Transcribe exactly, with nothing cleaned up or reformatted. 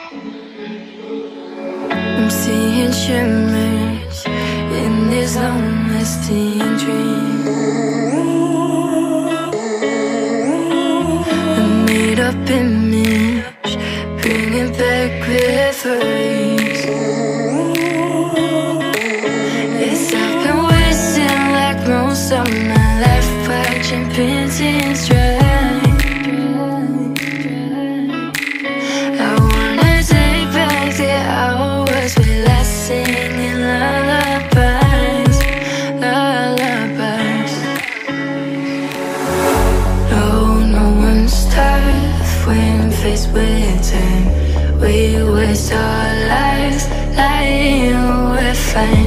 I'm seeing shimmers in these long-lasting dreams. A made-up image, bringing back memories. Yes, I've been wasting like most of my life, watching paintings dry. I wanna take back the hours we last singing lullabies, lullabies. No, no one's tough when faced with time. We waste our lives lying, we're fine.